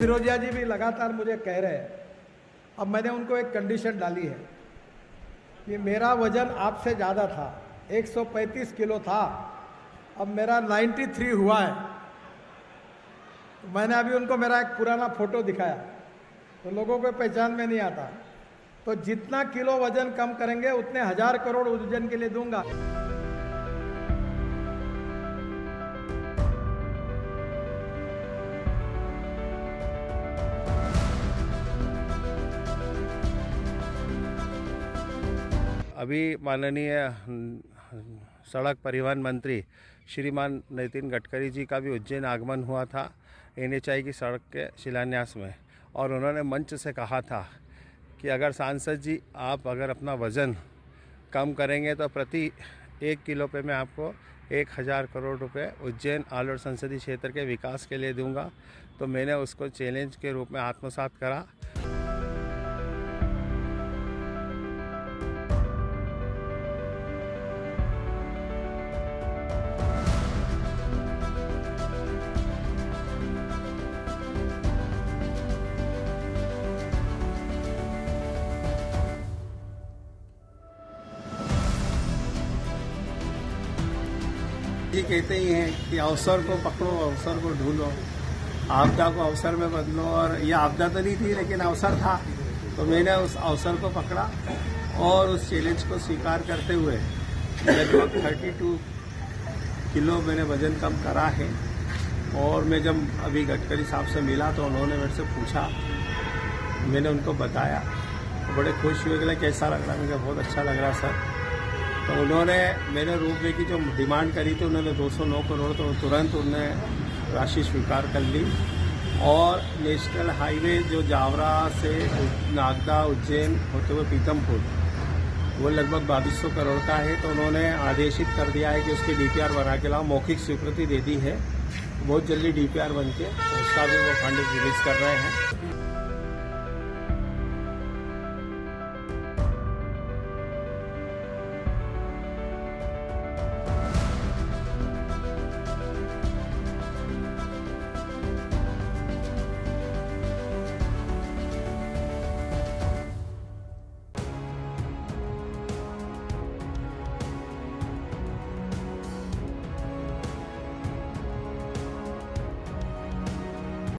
फिरोजिया जी भी लगातार मुझे कह रहे हैं। अब मैंने उनको एक कंडीशन डाली है कि मेरा वजन आपसे ज़्यादा था, 135 किलो था, अब मेरा 93 हुआ है। तो मैंने अभी उनको मेरा एक पुराना फोटो दिखाया, तो लोगों को पहचान में नहीं आता। तो जितना किलो वजन कम करेंगे उतने 1000 करोड़ उज्जैन के लिए दूंगा। अभी माननीय सड़क परिवहन मंत्री श्रीमान नितिन गडकरी जी का भी उज्जैन आगमन हुआ था NHI की सड़क के शिलान्यास में, और उन्होंने मंच से कहा था कि अगर सांसद जी आप अगर अपना वज़न कम करेंगे तो प्रति 1 किलो पे मैं आपको 1000 करोड़ रुपए उज्जैन आलोट संसदीय क्षेत्र के विकास के लिए दूंगा। तो मैंने उसको चैलेंज के रूप में आत्मसात करा। ये कहते ही हैं कि अवसर को पकड़ो, अवसर को ढूंढो, आपदा को अवसर में बदलो। और यह आपदा तो नहीं थी लेकिन अवसर था, तो मैंने उस अवसर को पकड़ा और उस चैलेंज को स्वीकार करते हुए लगभग 32 किलो मैंने वजन कम करा है। और मैं जब अभी गडकरी साहब से मिला तो उन्होंने मेरे से पूछा, मैंने उनको बताया, तो बड़े खुश हुए कि कैसा लग रहा है। मुझे बहुत अच्छा लग रहा सर। तो उन्होंने मैंने रोपवे की जो डिमांड करी थी, उन्होंने 209 करोड़, तो तुरंत उन्होंने राशि स्वीकार कर ली। और नेशनल हाईवे जो जावरा से नागदा उज्जैन होते हुए पीतमपुर, वो लगभग 2200 करोड़ का है। तो उन्होंने आदेशित कर दिया है कि उसकी DPR बना के लाओ, मौखिक स्वीकृति दे दी है। बहुत जल्दी DPR बन के उसका भी वो फंड रिलीज कर रहे हैं।